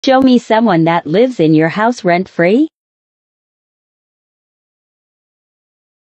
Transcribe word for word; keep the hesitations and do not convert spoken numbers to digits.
Show me someone that lives in your house rent-free.